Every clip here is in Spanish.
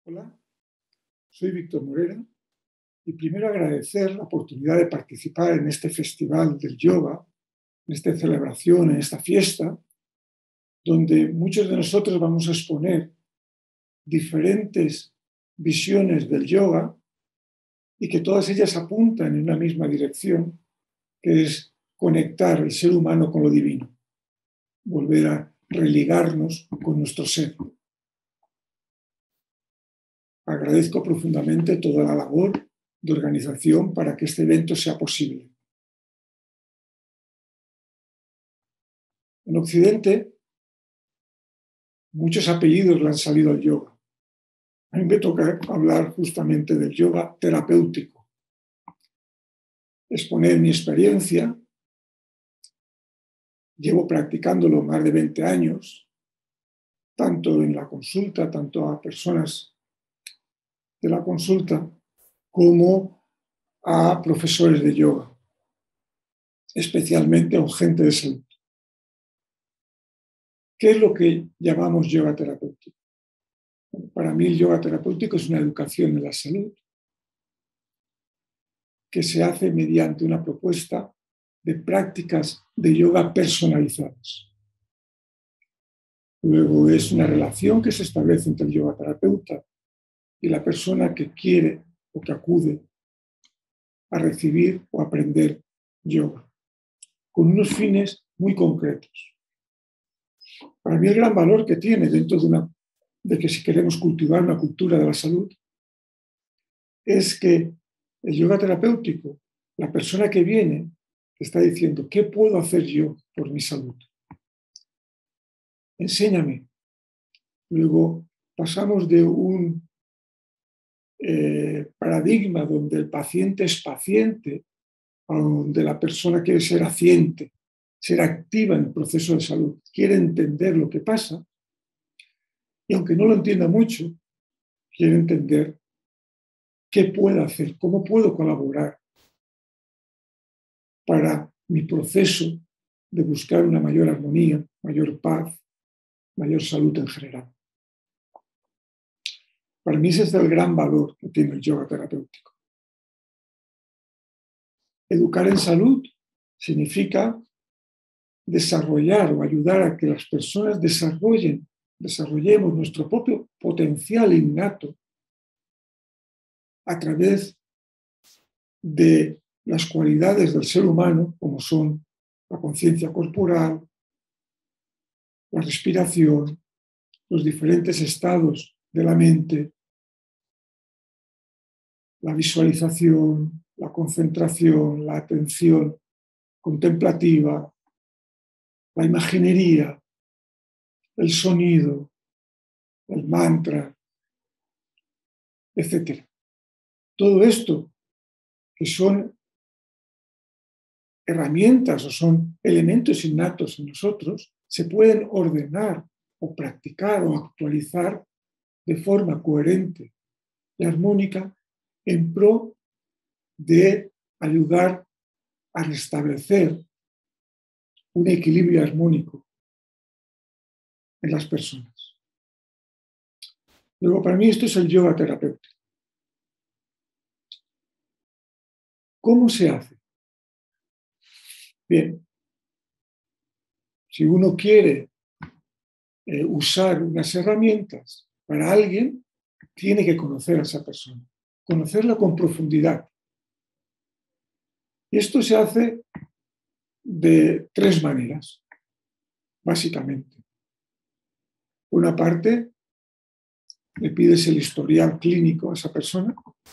Hola, soy Víctor Morera y primero agradecer la oportunidad de participar en este festival del yoga, en esta celebración, en esta fiesta, donde muchos de nosotros vamos a exponer diferentes visiones del yoga y que todas ellas apuntan en una misma dirección, que es conectar el ser humano con lo divino, volver a religarnos con nuestro ser. Agradezco profundamente toda la labor de organización para que este evento sea posible. En Occidente, muchos apellidos le han salido al yoga. A mí me toca hablar justamente del yoga terapéutico. Exponer mi experiencia. Llevo practicándolo más de 20 años, tanto en la consulta, tanto a personas de la consulta, como a profesores de yoga, especialmente a gente de salud. ¿Qué es lo que llamamos yoga terapéutico? Para mí el yoga terapéutico es una educación de la salud que se hace mediante una propuesta de prácticas de yoga personalizadas. Luego es una relación que se establece entre el yoga terapeuta y la persona que quiere o que acude a recibir o aprender yoga, con unos fines muy concretos. Para mí el gran valor que tiene dentro de que si queremos cultivar una cultura de la salud es que el yoga terapéutico, la persona que viene, está diciendo, ¿qué puedo hacer yo por mi salud? Enséñame. Luego pasamos de un paradigma donde el paciente es paciente a donde la persona quiere ser haciente, ser activa en el proceso de salud, quiere entender lo que pasa y aunque no lo entienda mucho, quiere entender qué puedo hacer, cómo puedo colaborar para mi proceso de buscar una mayor armonía, mayor paz, mayor salud en general. Para mí ese es el gran valor que tiene el yoga terapéutico. Educar en salud significa desarrollar o ayudar a que las personas desarrollemos nuestro propio potencial innato a través de las cualidades del ser humano, como son la conciencia corporal, la respiración, los diferentes estados de la mente, la visualización, la concentración, la atención contemplativa, la imaginería, el sonido, el mantra, etc. Todo esto, que son herramientas o son elementos innatos en nosotros, se pueden ordenar o practicar o actualizar de forma coherente y armónica en pro de ayudar a restablecer un equilibrio armónico en las personas. Luego, para mí esto es el yoga terapéutico. ¿Cómo se hace? Bien, si uno quiere usar unas herramientas para alguien, tiene que conocer a esa persona, conocerla con profundidad. Y esto se hace de 3 maneras, básicamente. Una parte, le pides el historial clínico a esa persona,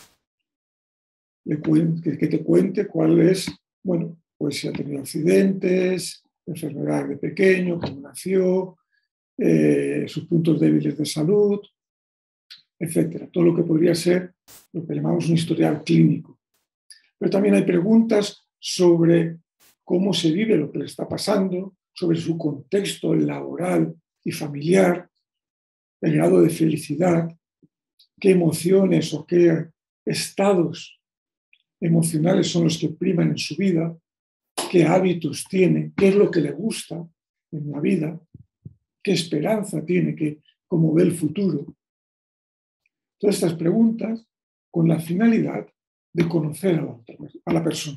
que te cuente cuál es, bueno, pues si ha tenido accidentes, enfermedad de pequeño, cómo nació, sus puntos débiles de salud, etcétera. Todo lo que podría ser lo que llamamos un historial clínico. Pero también hay preguntas sobre cómo se vive lo que le está pasando, sobre su contexto laboral y familiar, el grado de felicidad, qué emociones o qué estados emocionales son los que priman en su vida, qué hábitos tiene, qué es lo que le gusta en la vida, qué esperanza tiene, cómo ve el futuro. Todas estas preguntas con la finalidad de conocer a la persona.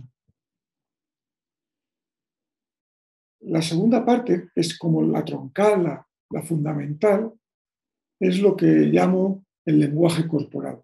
La segunda parte es como la troncal, la fundamental, es lo que llamo el lenguaje corporal.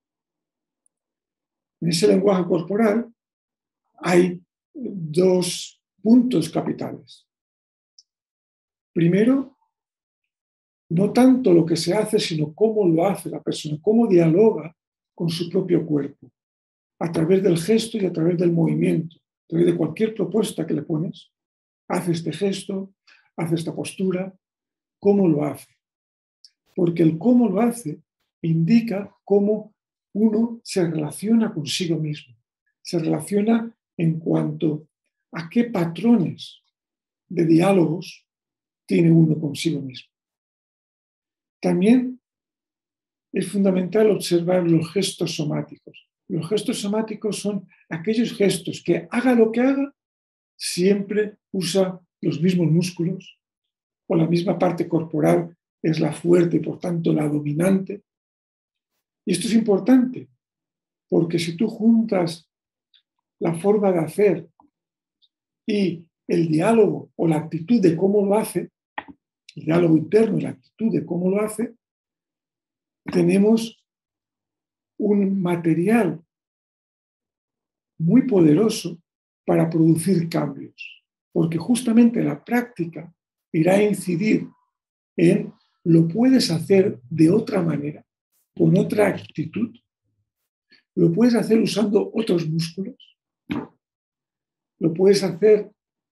En ese lenguaje corporal hay dos puntos capitales. Primero, no tanto lo que se hace, sino cómo lo hace la persona, cómo dialoga con su propio cuerpo, a través del gesto y a través del movimiento, a través de cualquier propuesta que le pones. Hace este gesto, hace esta postura, cómo lo hace. Porque el cómo lo hace indica cómo uno se relaciona consigo mismo, se relaciona en cuanto a qué patrones de diálogos tiene uno consigo mismo. También es fundamental observar los gestos somáticos. Los gestos somáticos son aquellos gestos que haga lo que haga, siempre usa los mismos músculos o la misma parte corporal es la fuerte y por tanto la dominante. Y esto es importante porque si tú juntas la forma de hacer y el diálogo o la actitud de cómo lo hace, el diálogo interno y la actitud de cómo lo hace, tenemos un material muy poderoso para producir cambios, porque justamente la práctica irá a incidir en lo puedes hacer de otra manera, con otra actitud, lo puedes hacer usando otros músculos, lo puedes hacer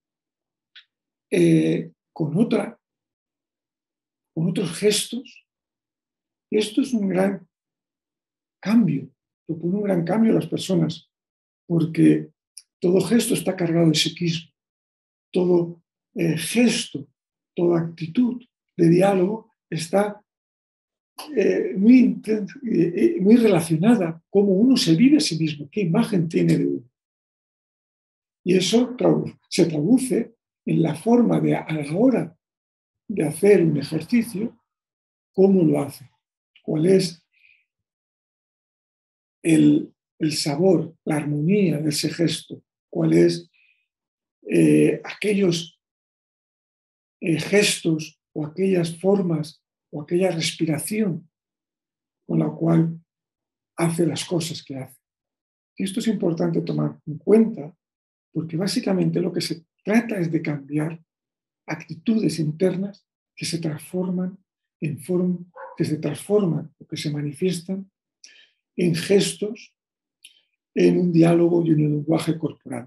con otros gestos. Esto es un gran cambio, propone un gran cambio a las personas, porque todo gesto está cargado de psiquismo, todo gesto, toda actitud de diálogo está muy relacionada cómo uno se vive a sí mismo, qué imagen tiene de uno. Y eso se traduce en la forma de, a la hora de hacer un ejercicio, cómo lo hace, cuál es el sabor, la armonía de ese gesto, cuál es aquellos gestos o aquellas formas o aquella respiración con la cual hace las cosas que hace. Y esto es importante tomar en cuenta porque básicamente lo que se trata es de cambiar actitudes internas que se transforman que se transforman o que se manifiestan en gestos, en un diálogo y en un lenguaje corporal.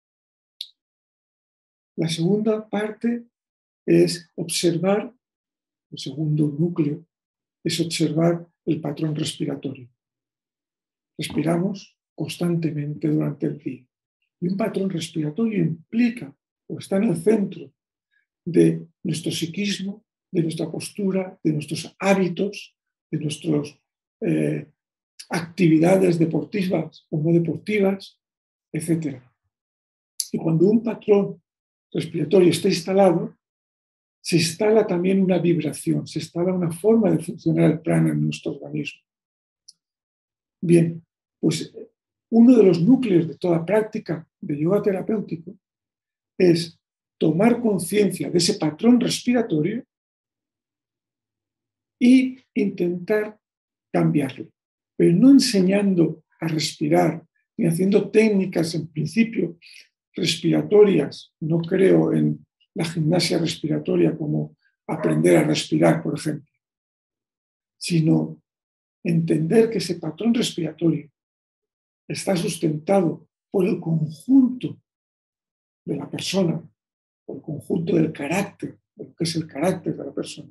La segunda parte es observar, el segundo núcleo, es observar el patrón respiratorio. Respiramos constantemente durante el día. Y un patrón respiratorio implica o está en el centro de nuestro psiquismo, de nuestra postura, de nuestros hábitos, de nuestras actividades deportivas o no deportivas, etc. Y cuando un patrón respiratorio está instalado, se instala también una vibración, se instala una forma de funcionar el prana en nuestro organismo. Bien, pues uno de los núcleos de toda práctica de yoga terapéutico es tomar conciencia de ese patrón respiratorio e intentar cambiarlo, pero no enseñando a respirar ni haciendo técnicas en principio respiratorias. No creo en la gimnasia respiratoria como aprender a respirar, por ejemplo, sino entender que ese patrón respiratorio está sustentado por el conjunto de la persona, por el conjunto del carácter, de lo que es el carácter de la persona.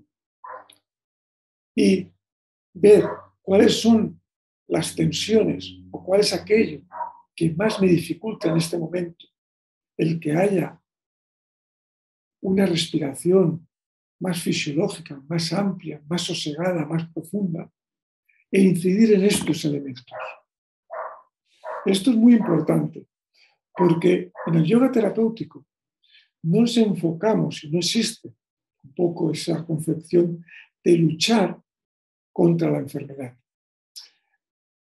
Y ver cuáles son las tensiones o cuál es aquello que más me dificulta en este momento el que haya una respiración más fisiológica, más amplia, más sosegada, más profunda, e incidir en estos elementos. Esto es muy importante, porque en el yoga terapéutico no nos enfocamos y no existe un poco esa concepción de luchar contra la enfermedad.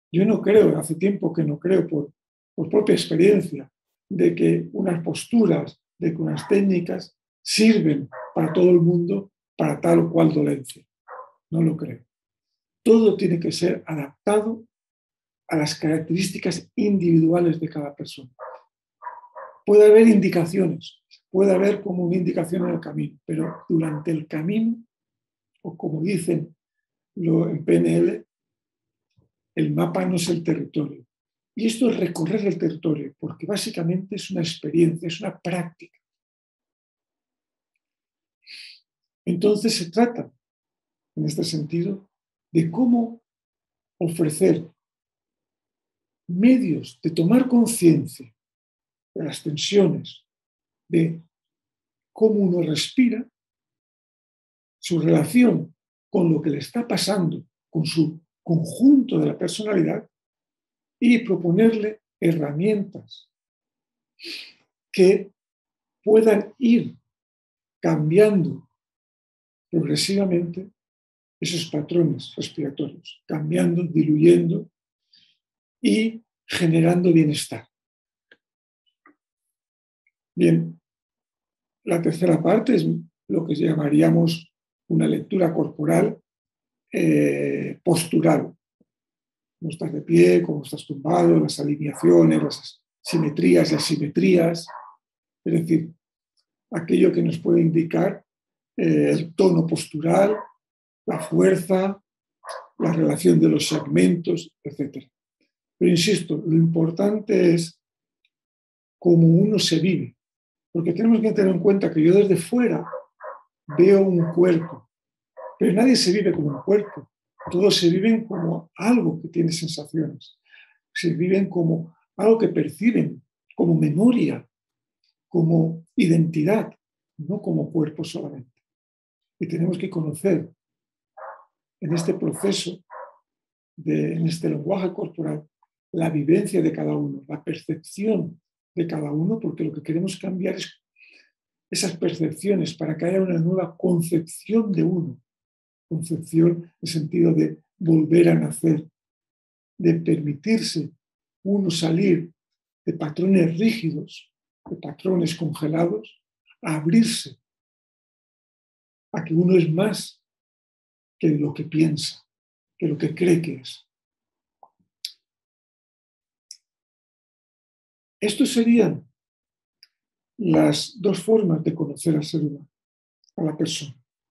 Yo no creo, hace tiempo que no creo por propia experiencia, de que unas posturas, de que unas técnicas sirven para todo el mundo para tal o cual dolencia. No lo creo. Todo tiene que ser adaptado a las características individuales de cada persona. Puede haber indicaciones, puede haber como una indicación en el camino, pero durante el camino, o como dicen en PNL, el mapa no es el territorio. Y esto es recorrer el territorio, porque básicamente es una experiencia, es una práctica. Entonces se trata, en este sentido, de cómo ofrecer medios de tomar conciencia de las tensiones, de cómo uno respira, su relación con lo que le está pasando, con su conjunto de la personalidad, y proponerle herramientas que puedan ir cambiando progresivamente esos patrones respiratorios, cambiando, diluyendo y generando bienestar. Bien, la tercera parte es lo que llamaríamos una lectura corporal postural. Cómo estás de pie, cómo estás tumbado, las alineaciones, las simetrías y asimetrías. Es decir, aquello que nos puede indicar el tono postural, la fuerza, la relación de los segmentos, etc. Pero insisto, lo importante es cómo uno se vive, porque tenemos que tener en cuenta que yo desde fuera veo un cuerpo, pero nadie se vive como un cuerpo, todos se viven como algo que tiene sensaciones, se viven como algo que perciben, como memoria, como identidad, no como cuerpo solamente. Y tenemos que conocer en este proceso, en este lenguaje corporal, la vivencia de cada uno, la percepción de cada uno, porque lo que queremos cambiar es esas percepciones para que haya una nueva concepción de uno. Concepción en el sentido de volver a nacer, de permitirse uno salir de patrones rígidos, de patrones congelados, a abrirse a que uno es más que lo que piensa, que lo que cree que es. Estos serían las dos formas de conocer al ser humano, a la persona.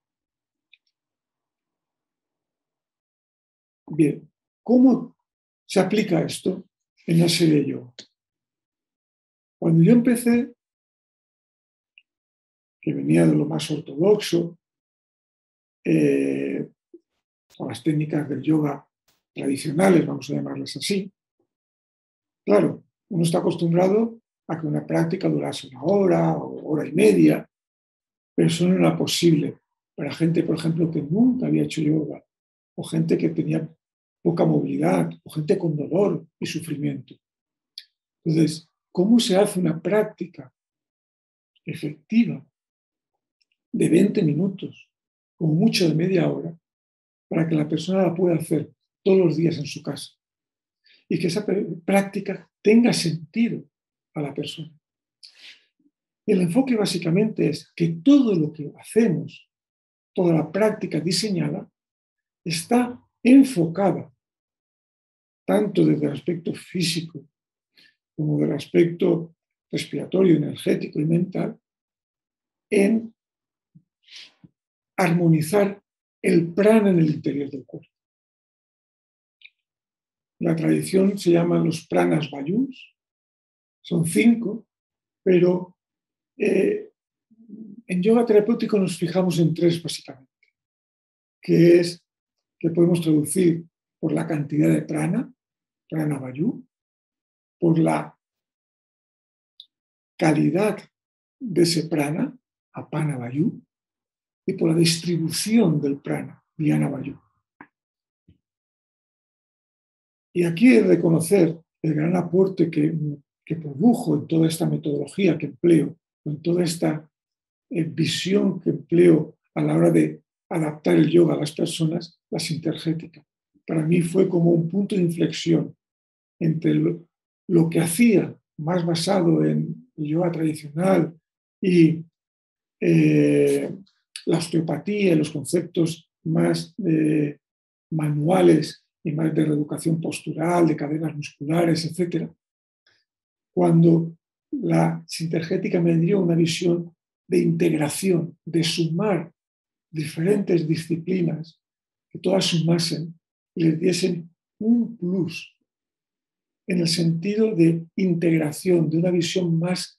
Bien, ¿cómo se aplica esto en la serie de yoga? Cuando yo empecé, que venía de lo más ortodoxo, con las técnicas del yoga tradicionales, vamos a llamarlas así, claro, uno está acostumbrado a que una práctica durase una hora o hora y media, pero eso no era posible para gente, por ejemplo, que nunca había hecho yoga, o gente que tenía poca movilidad, o gente con dolor y sufrimiento. Entonces, ¿cómo se hace una práctica efectiva de 20 minutos, como mucho de media hora, para que la persona la pueda hacer todos los días en su casa? Y que esa práctica tenga sentido a la persona. El enfoque básicamente es que todo lo que hacemos, toda la práctica diseñada, está enfocada tanto desde el aspecto físico como del aspecto respiratorio, energético y mental, en armonizar el prana en el interior del cuerpo. La tradición se llaman los pranas vayus, son 5, pero en yoga terapéutico nos fijamos en 3 básicamente, que podemos traducir por la cantidad de prana, prana vayu, por la calidad de ese prana, apana vayu, y por la distribución del prana, dhyana vayu. Y aquí he de reconocer el gran aporte que produjo en toda esta metodología que empleo, en toda esta visión que empleo a la hora de adaptar el yoga a las personas, la sintergética. para mí fue como un punto de inflexión entre lo que hacía más basado en el yoga tradicional y la osteopatía y los conceptos más manuales y más de reeducación postural, de cadenas musculares, etc. Cuando la sintergética me dio una visión de integración, de sumar diferentes disciplinas, que todas sumasen y les diesen un plus en el sentido de integración, de una visión más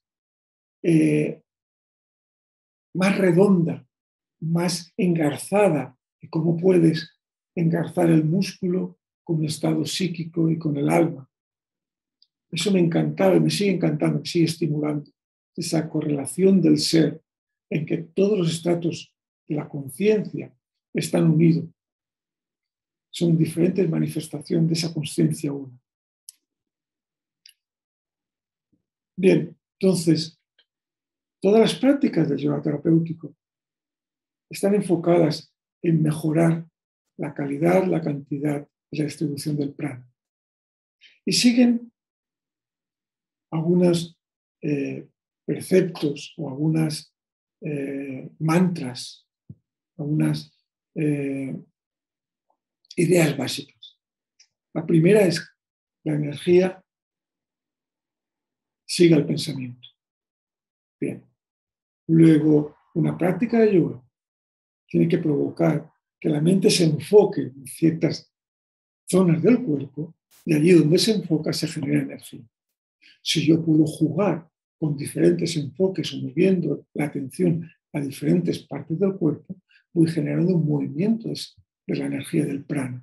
redonda, más engarzada, de cómo puedes engarzar el músculo con el estado psíquico y con el alma. Eso me encantaba y me sigue encantando, me sigue estimulando. Esa correlación del ser en que todos los estratos de la conciencia están unidos. Son diferentes manifestaciones de esa conciencia una. Bien, entonces, todas las prácticas del yoga terapéutico están enfocadas en mejorar la calidad, la cantidad y la distribución del prana. Y siguen algunos preceptos o algunas mantras, algunas ideas básicas. La primera es la energía sigue el pensamiento. Bien. Luego, una práctica de yoga tiene que provocar que la mente se enfoque en ciertas zonas del cuerpo y allí donde se enfoca se genera energía. Si yo puedo jugar con diferentes enfoques o moviendo la atención a diferentes partes del cuerpo, voy generando un movimiento de la energía del prana.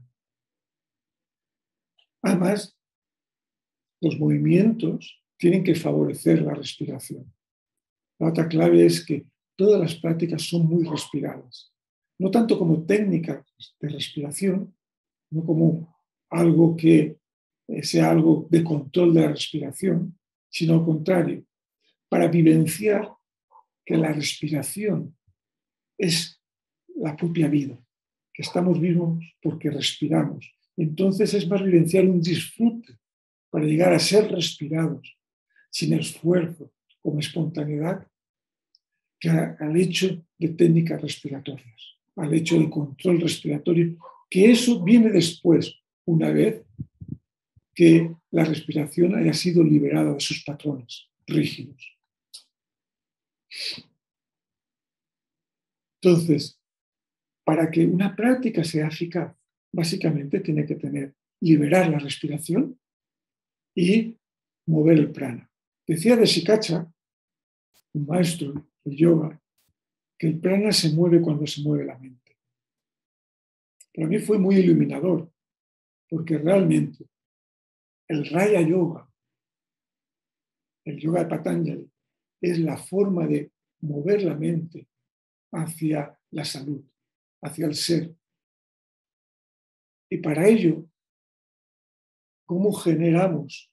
Además, los movimientos tienen que favorecer la respiración. La otra clave es que todas las prácticas son muy respiradas. No tanto como técnicas de respiración, no como algo que sea algo de control de la respiración, sino al contrario, para vivenciar que la respiración es la propia vida, que estamos vivos porque respiramos. Entonces es más vivenciar un disfrute para llegar a ser respirados sin esfuerzo, con espontaneidad, que al hecho de técnicas respiratorias, al hecho de control respiratorio, que eso viene después, una vez que la respiración haya sido liberada de sus patrones rígidos. Entonces, para que una práctica sea eficaz, básicamente tiene que liberar la respiración y mover el prana. Decía de Shikacha, un maestro del yoga, que el prana se mueve cuando se mueve la mente. Para mí fue muy iluminador, porque realmente el Raya Yoga, el yoga de Patanjali, es la forma de mover la mente hacia la salud, hacia el ser. Y para ello, ¿cómo generamos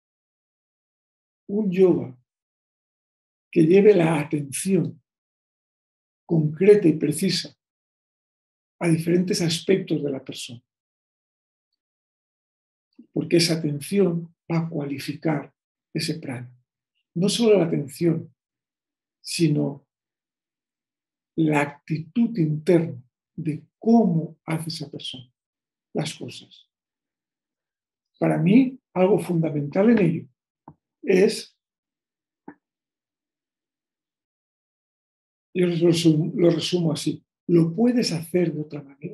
un yoga que lleve la atención concreta y precisa a diferentes aspectos de la persona? Porque esa atención va a cualificar ese prana. No solo la atención, sino la actitud interna de cómo hace esa persona las cosas. Para mí, algo fundamental en ello es, yo lo resumo así, lo puedes hacer de otra manera.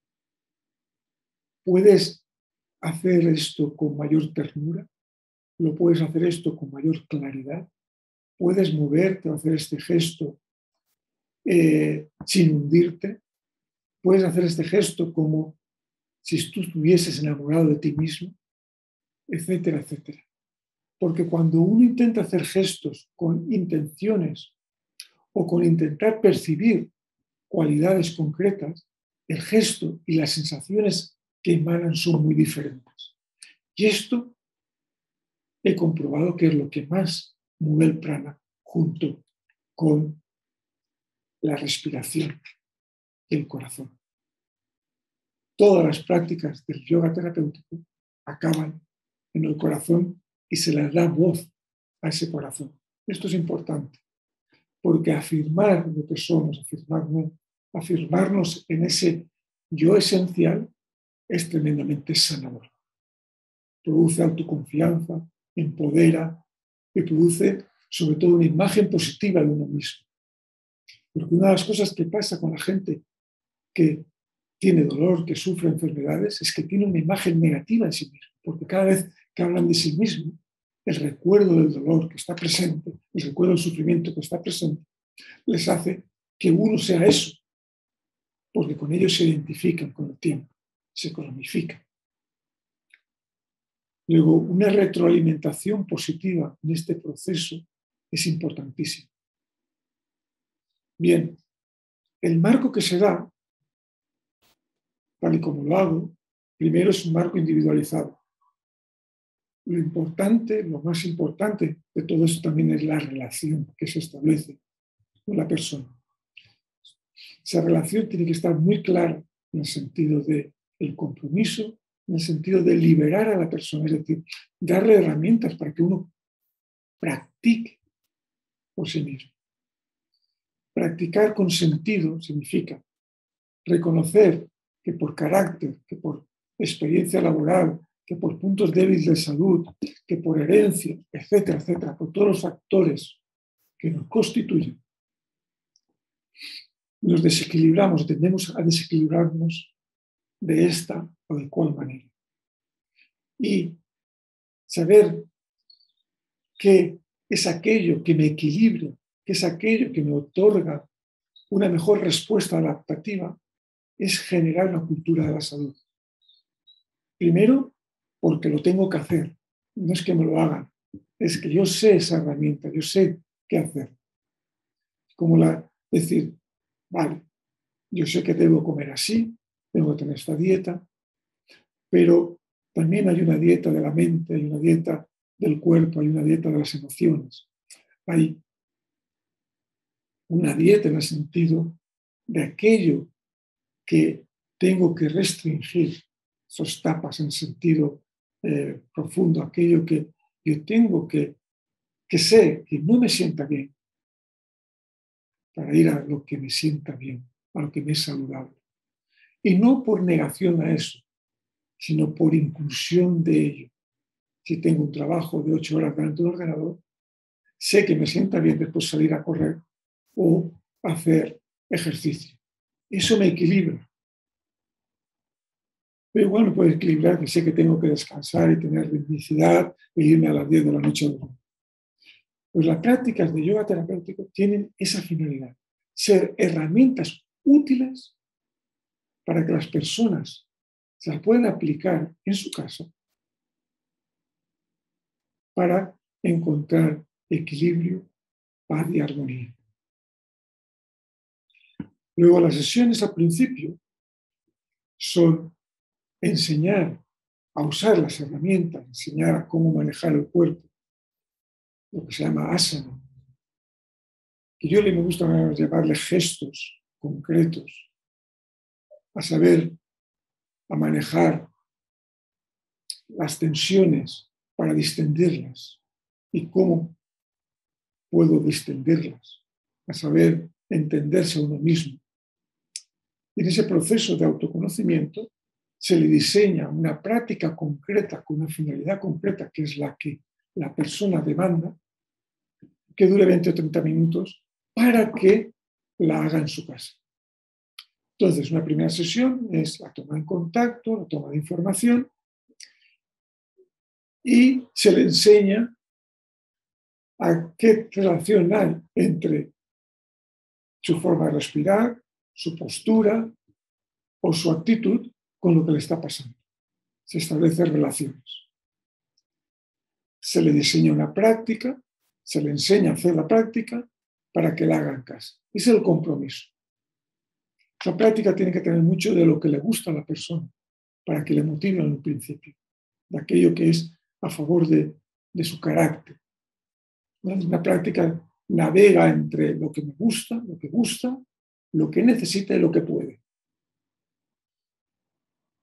Puedes hacer esto con mayor ternura, lo puedes hacer esto con mayor claridad, puedes moverte o hacer este gesto sin hundirte, puedes hacer este gesto como si tú estuvieses enamorado de ti mismo, etcétera, etcétera. Porque cuando uno intenta hacer gestos con intenciones o con intentar percibir cualidades concretas, el gesto y las sensaciones que emanan son muy diferentes. Y esto he comprobado que es lo que más mueve el prana junto con la respiración y el corazón. todas las prácticas del yoga terapéutico acaban en el corazón y se les da voz a ese corazón. Esto es importante, porque afirmar lo que somos, afirmarnos en ese yo esencial es tremendamente sanador. Produce autoconfianza, empodera y produce sobre todo una imagen positiva de uno mismo. Porque una de las cosas que pasa con la gente que tiene dolor, que sufre enfermedades, es que tiene una imagen negativa en sí mismo, porque cada vez que hablan de sí mismo, el recuerdo del dolor que está presente, el recuerdo del sufrimiento que está presente, les hace que uno sea eso, porque con ellos se identifican con el tiempo, se cronifican. Luego, una retroalimentación positiva en este proceso es importantísima. Bien, el marco que se da, tal y como lo hago, primero es un marco individualizado. Lo importante, lo más importante de todo esto también es la relación que se establece con la persona. Esa relación tiene que estar muy clara en el sentido del compromiso, en el sentido de liberar a la persona, es decir, darle herramientas para que uno practique por sí mismo. Practicar con sentido significa reconocer que por carácter, que por experiencia laboral, que por puntos débiles de salud, que por herencia, etcétera, etcétera, por todos los factores que nos constituyen, nos desequilibramos, tendemos a desequilibrarnos de esta o de cual manera. Y saber que es aquello que me equilibra, que es aquello que me otorga una mejor respuesta adaptativa, es generar una cultura de la salud. Primero, porque lo tengo que hacer. No es que me lo hagan, es que yo sé esa herramienta, yo sé qué hacer. Como decir, vale, yo sé que debo comer así, tengo que tener esta dieta, pero también hay una dieta de la mente, hay una dieta del cuerpo, hay una dieta de las emociones. Hay una dieta en el sentido de aquello que tengo que restringir, esos tapas en sentido profundo, aquello que yo tengo que sé que no me sienta bien, para ir a lo que me sienta bien, a lo que me es saludable. Y no por negación a eso, sino por inclusión de ello. Si tengo un trabajo de 8 horas delante del ordenador, sé que me sienta bien después salir a correr o hacer ejercicio. Eso me equilibra. Pero igual no puedo equilibrar que sé que tengo que descansar y tener ritmicidad e irme a las 10 de la noche a dormir. Pues las prácticas de yoga terapéutico tienen esa finalidad, ser herramientas útiles para que las personas se las puedan aplicar en su casa para encontrar equilibrio, paz y armonía. Luego, las sesiones al principio son enseñar a usar las herramientas, enseñar a cómo manejar el cuerpo, lo que se llama asana, que yo me gusta llamarle gestos concretos, a saber, a manejar las tensiones para distenderlas y cómo puedo distenderlas, a saber, entenderse a uno mismo. Y en ese proceso de autoconocimiento se le diseña una práctica concreta con una finalidad concreta, que es la que la persona demanda, que dure 20 o 30 minutos para que la haga en su casa. Entonces, una primera sesión es la toma en contacto, la toma de información, y se le enseña a qué relación hay entre su forma de respirar, su postura o su actitud con lo que le está pasando. Se establecen relaciones. Se le diseña una práctica, se le enseña a hacer la práctica para que la haga en casa. Ese es el compromiso. Esa práctica tiene que tener mucho de lo que le gusta a la persona para que le motive en un principio, de aquello que es a favor de su carácter. Una práctica navega entre lo que me gusta, lo que necesita y lo que puede.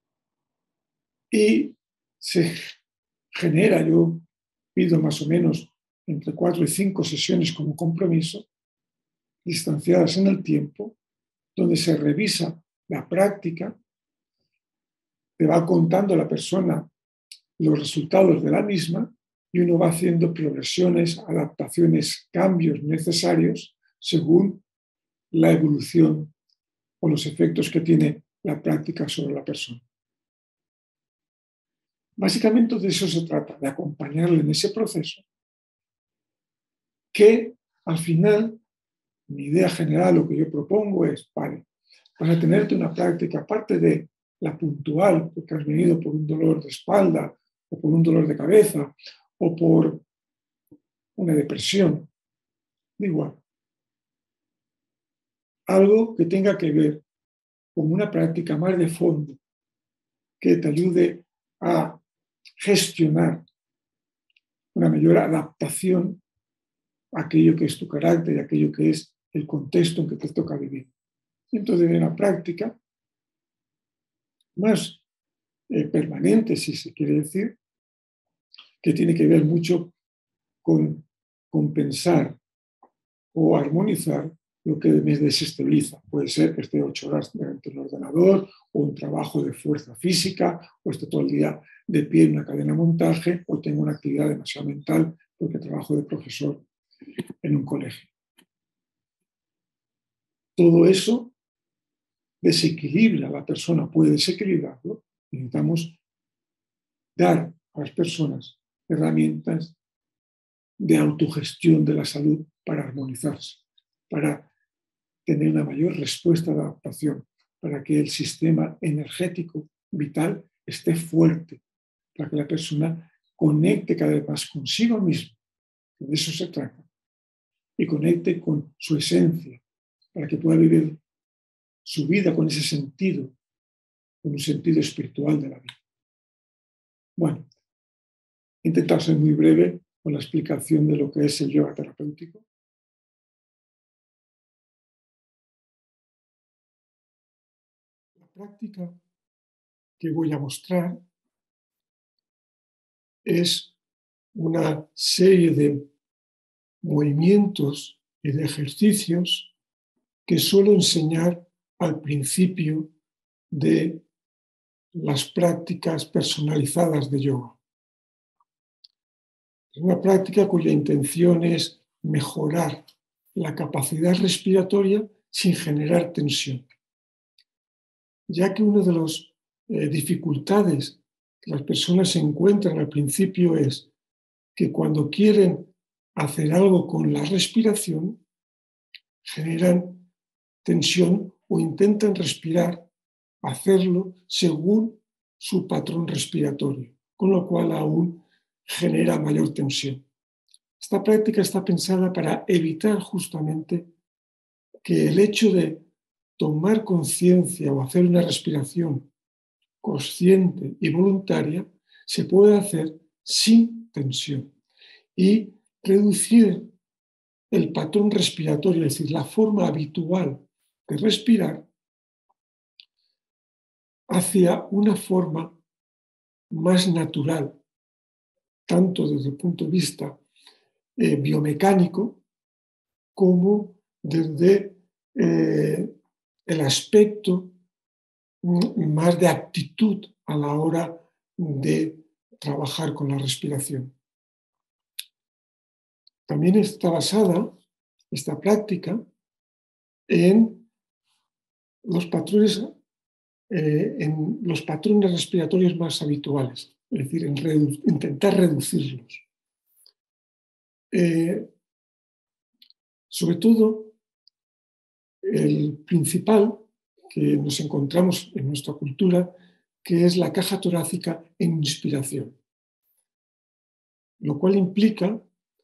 y se genera, yo pido más o menos entre 4 y 5 sesiones como compromiso, distanciadas en el tiempo, donde se revisa la práctica, te va contando la persona los resultados de la misma y uno va haciendo progresiones, adaptaciones, cambios necesarios según la evolución o los efectos que tiene la práctica sobre la persona. Básicamente de eso se trata, de acompañarle en ese proceso, que al final, mi idea general, lo que yo propongo es, vale, para tenerte una práctica, aparte de la puntual, porque has venido por un dolor de espalda, o por un dolor de cabeza, o por una depresión, da igual. Algo que tenga que ver con una práctica más de fondo, que te ayude a gestionar una mayor adaptación a aquello que es tu carácter y aquello que es el contexto en que te toca vivir. Entonces, en una práctica más permanente, si se quiere decir, que tiene que ver mucho con compensar o armonizar lo que me desestabiliza. Puede ser que esté 8 horas delante del ordenador, o un trabajo de fuerza física, o esté todo el día de pie en una cadena de montaje, o tengo una actividad demasiado mental porque trabajo de profesor en un colegio. Todo eso desequilibra a la persona, puede desequilibrarlo. Necesitamos dar a las personas herramientas de autogestión de la salud para armonizarse, para tener una mayor respuesta de adaptación, para que el sistema energético vital esté fuerte, para que la persona conecte cada vez más consigo mismo, de eso se trata, y conecte con su esencia, para que pueda vivir su vida con ese sentido, con un sentido espiritual de la vida. Bueno, he intentado ser muy breve con la explicación de lo que es el yoga terapéutico. La práctica que voy a mostrar es una serie de movimientos y de ejercicios que suelo enseñar al principio de las prácticas personalizadas de yoga. Es una práctica cuya intención es mejorar la capacidad respiratoria sin generar tensión, ya que una de las dificultades que las personas encuentran al principio es que cuando quieren hacer algo con la respiración, generan tensión o intentan respirar, hacerlo según su patrón respiratorio, con lo cual aún genera mayor tensión. Esta práctica está pensada para evitar justamente que el hecho de tomar conciencia o hacer una respiración consciente y voluntaria se pueda hacer sin tensión y reducir el patrón respiratorio, es decir, la forma habitual de respirar, hacia una forma más natural, tanto desde el punto de vista biomecánico como desde el aspecto más de actitud a la hora de trabajar con la respiración. También está basada esta práctica en los patrones respiratorios más habituales, es decir, en intentar reducirlos. Sobre todo, el principal que nos encontramos en nuestra cultura, que es la caja torácica en inspiración, lo cual implica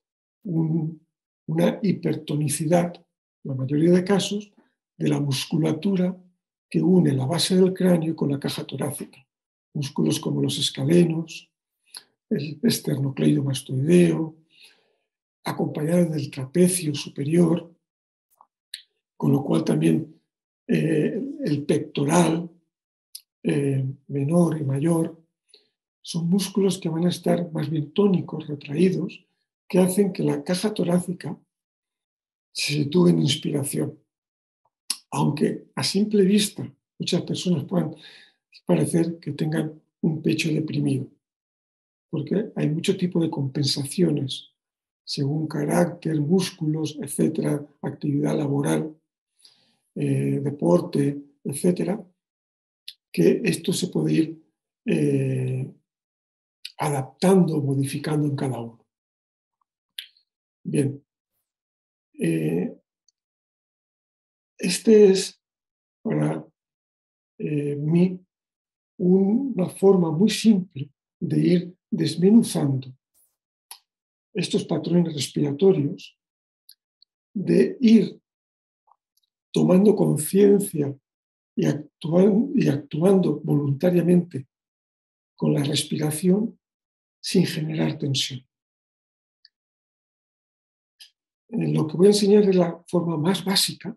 una hipertonicidad, en la mayoría de casos, de la musculatura que une la base del cráneo con la caja torácica. Músculos como los escalenos, el esternocleidomastoideo, acompañados del trapecio superior, con lo cual también el pectoral menor y mayor, son músculos que van a estar más bien tónicos, retraídos, que hacen que la caja torácica se sitúe en inspiración. Aunque a simple vista muchas personas puedan parecer que tengan un pecho deprimido, porque hay mucho tipo de compensaciones según carácter, músculos, etcétera, actividad laboral, deporte, etcétera, que esto se puede ir adaptando, modificando en cada uno. Bien, este es para mí una forma muy simple de ir desmenuzando estos patrones respiratorios, de ir tomando conciencia y actuando voluntariamente con la respiración sin generar tensión. Lo que voy a enseñar es la forma más básica,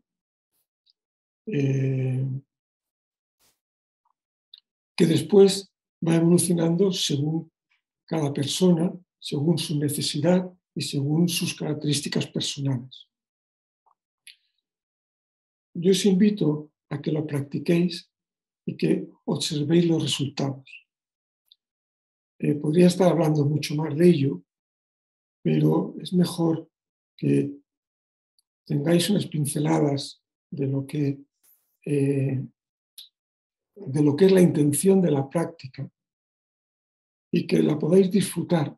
que después va evolucionando según cada persona, según su necesidad y según sus características personales. Yo os invito a que lo practiquéis y que observéis los resultados. Podría estar hablando mucho más de ello, pero es mejor que tengáis unas pinceladas de lo que es la intención de la práctica y que la podáis disfrutar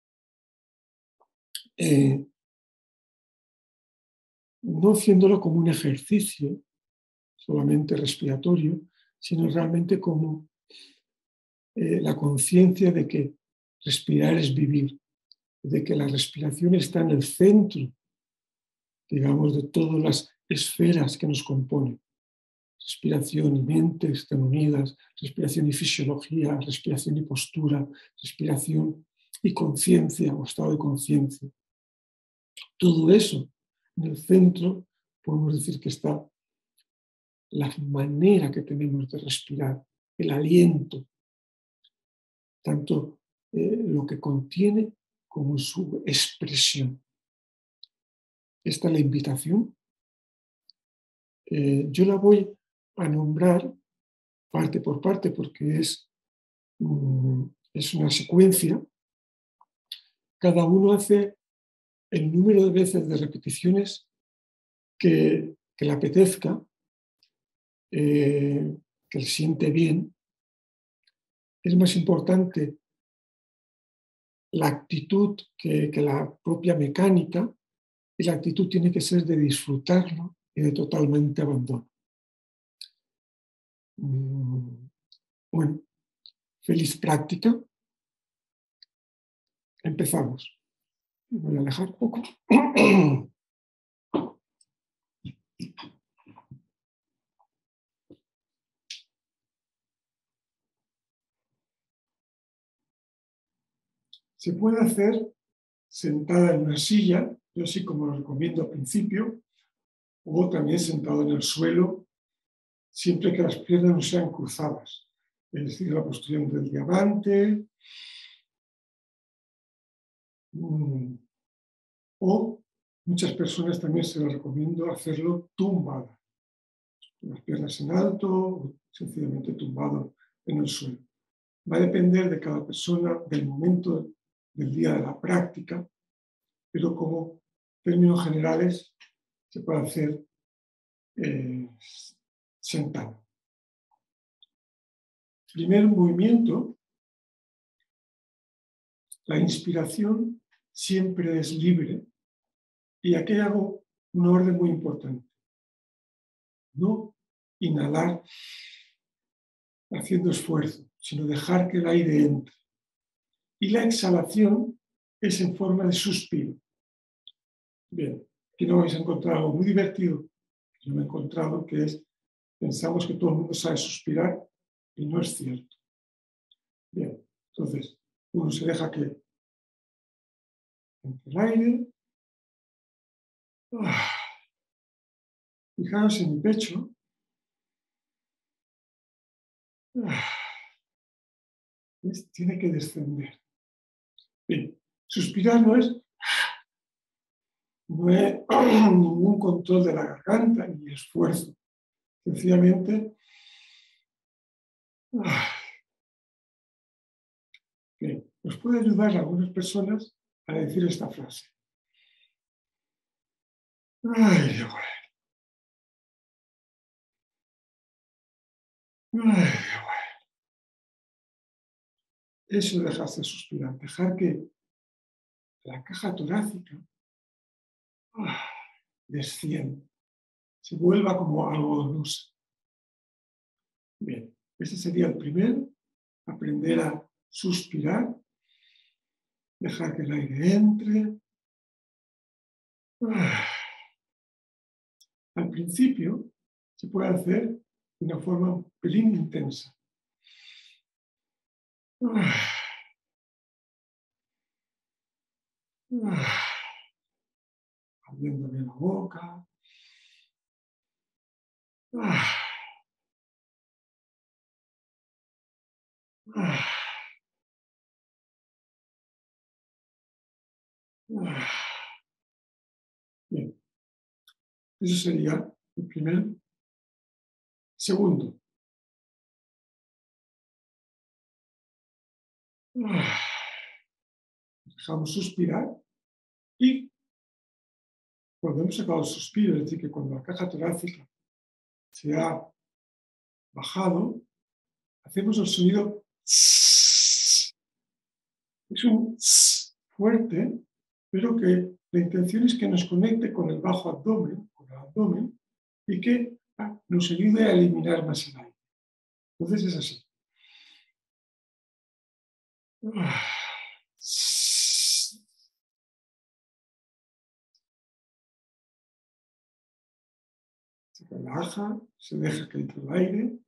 no haciéndolo como un ejercicio solamente respiratorio, sino realmente como la conciencia de que respirar es vivir, de que la respiración está en el centro, digamos, de todas las esferas que nos componen. Respiración y mente están unidas, respiración y fisiología, respiración y postura, respiración y conciencia o estado de conciencia. Todo eso en el centro podemos decir que está la manera que tenemos de respirar, el aliento, tanto lo que contiene como su expresión. Esta es la invitación. Yo la voy a nombrar parte por parte porque es una secuencia. Cada uno hace el número de veces de repeticiones que le apetezca, que le siente bien. Es más importante la actitud que la propia mecánica, y la actitud tiene que ser de disfrutarlo y de totalmente abandono. Bueno, feliz práctica. Empezamos. Me voy a alejar un poco. Se puede hacer sentada en una silla, yo sí como lo recomiendo al principio, o también sentado en el suelo, siempre que las piernas no sean cruzadas, es decir, la posición del diamante, o muchas personas también se les recomiendo hacerlo tumbada, con las piernas en alto o sencillamente tumbado en el suelo. Va a depender de cada persona, del momento del día de la práctica, pero como términos generales se puede hacer sentado. Primer movimiento, la inspiración siempre es libre y aquí hago un orden muy importante. No inhalar haciendo esfuerzo, sino dejar que el aire entre. Y la exhalación es en forma de suspiro. Bien, aquí no vais a encontrar algo muy divertido. Yo me he encontrado que es, pensamos que todo el mundo sabe suspirar y no es cierto. Bien, entonces uno se deja que entre el aire. Fijaos en mi pecho. ¿ves? Tiene que descender. Bien, suspirar no es ningún control de la garganta ni esfuerzo. Sencillamente, bien, nos puede ayudar a algunas personas a decir esta frase. Ay, Dios. Ay, eso dejarse suspirar, dejar que la caja torácica descienda, se vuelva como algodonosa. Bien, ese sería el primero, aprender a suspirar, dejar que el aire entre. Al principio se puede hacer de una forma un pelín intensa. Abriendo bien la boca. Bien, eso sería el primero. Segundo, dejamos suspirar y cuando hemos sacado el suspiro, es decir, que cuando la caja torácica se ha bajado, hacemos el sonido. Es un fuerte, pero que la intención es que nos conecte con el bajo abdomen, con el abdomen, y que nos ayude a eliminar más el aire. Entonces es así. Se relaja, se deja que entre el aire.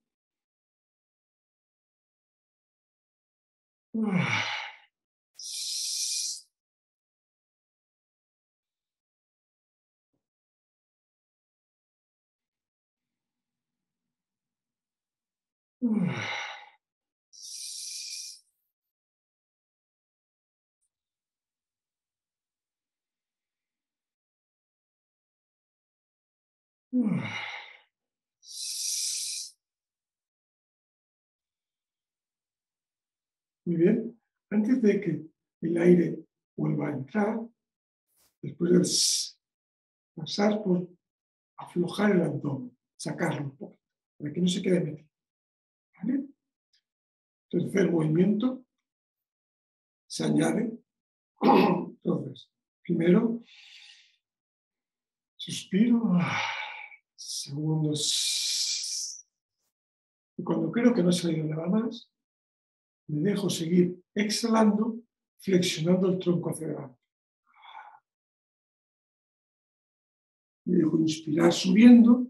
Muy bien. Antes de que el aire vuelva a entrar, después de pasar por aflojar el abdomen, sacarlo un poco, para que no se quede metido. ¿Vale? Tercer movimiento, se añade. Entonces, primero, suspiro. Segundo, y cuando creo que no se ha ido nada más, me dejo seguir exhalando, flexionando el tronco hacia adelante. Me dejo inspirar subiendo.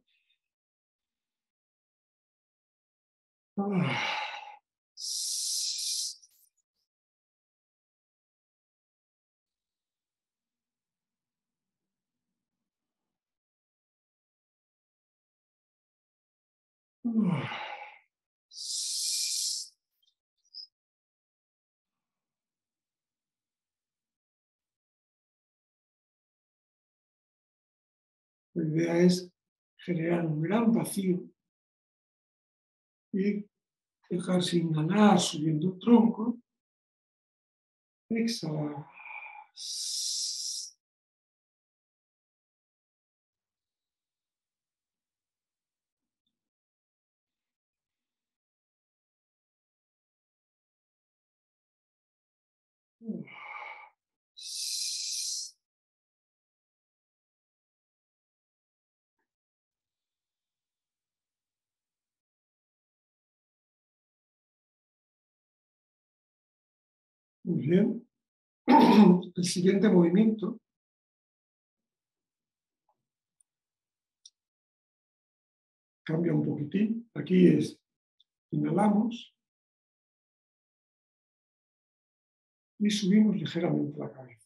La idea es generar un gran vacío y dejarse inhalar subiendo el tronco, exhalar. Muy bien. El siguiente movimiento cambia un poquitín. Aquí es, inhalamos y subimos ligeramente la cabeza.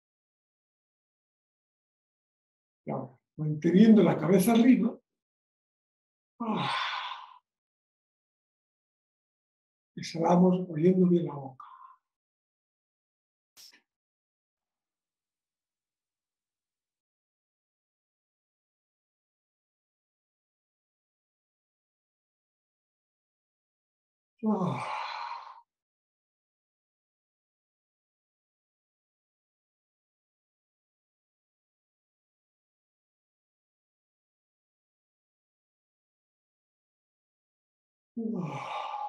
Claro, manteniendo la cabeza arriba, Exhalamos abriendo bien la boca. Oh. Oh.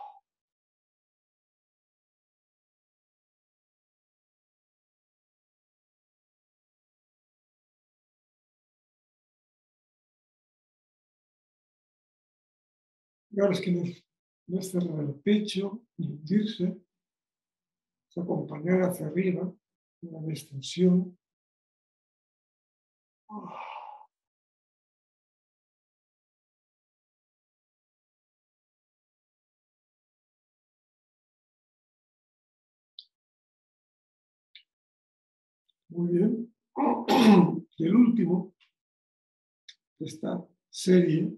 Y ahora es que no es cerrar el pecho, ni hundirse, es acompañar hacia arriba, una extensión. Oh. Muy bien. Y el último de esta serie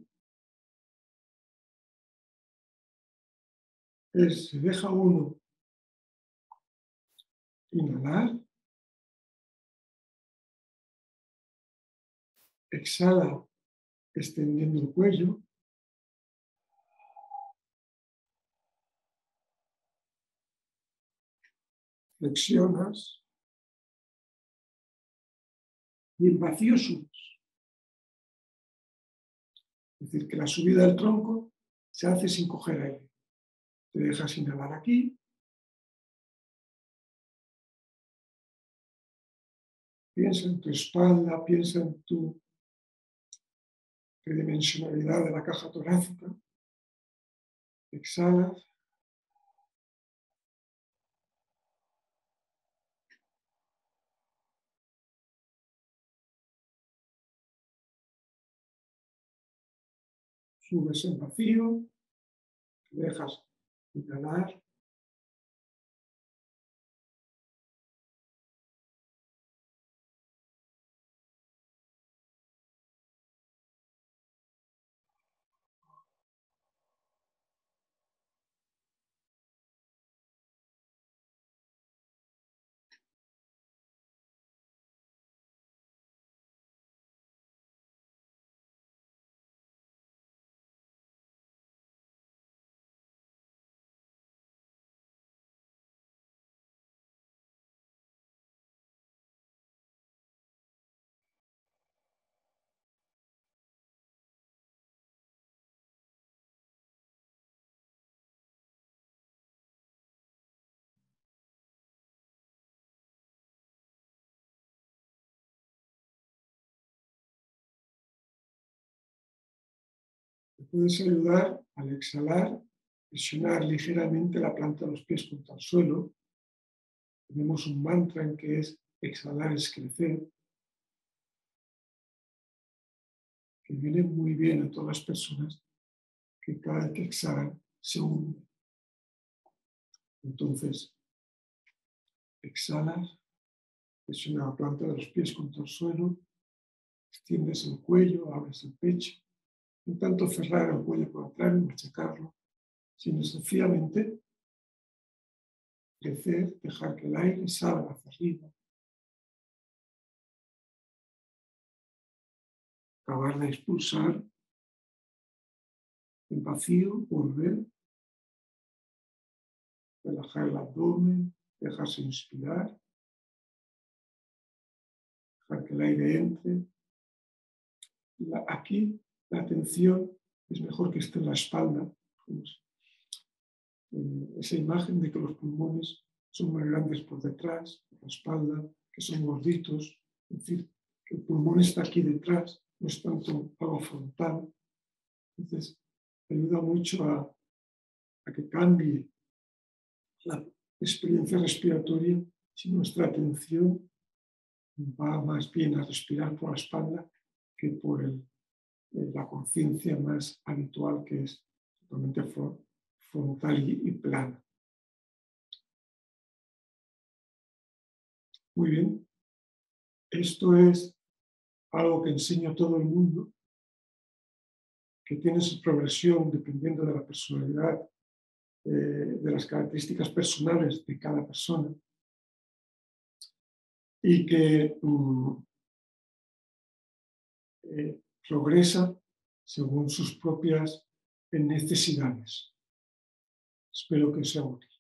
es, se deja uno inhalar, exhala extendiendo el cuello, flexionas y en vacío subes. Es decir, que la subida del tronco se hace sin coger aire. Te dejas inhalar aquí, piensa en tu espalda, piensa en tu tridimensionalidad de la caja torácica, exhalas, subes en vacío, te dejas inhalar, te puedes ayudar al exhalar, presionar ligeramente la planta de los pies contra el suelo. Tenemos un mantra en que es exhalar es crecer, que viene muy bien a todas las personas que cada vez que exhalan se hunden. Entonces, exhalas, presiona la planta de los pies contra el suelo, extiendes el cuello, abres el pecho, no tanto cerrar el cuello por atrás ni machacarlo, sino sencillamente crecer, dejar que el aire salga hacia arriba, acabar de expulsar el vacío, volver, relajar el abdomen, dejarse inspirar, dejar que el aire entre. Aquí la atención es mejor que esté en la espalda. Esa imagen de que los pulmones son más grandes por detrás, por la espalda, que son gorditos. Es decir, que el pulmón está aquí detrás, no es tanto algo frontal. Entonces, ayuda mucho a que cambie la experiencia respiratoria si nuestra atención va más bien a respirar por la espalda que por la conciencia más habitual, que es totalmente frontal y plana. Muy bien, esto es algo que enseño a todo el mundo, que tiene su progresión dependiendo de la personalidad de las características personales de cada persona y que progresa según sus propias necesidades. Espero que sea útil.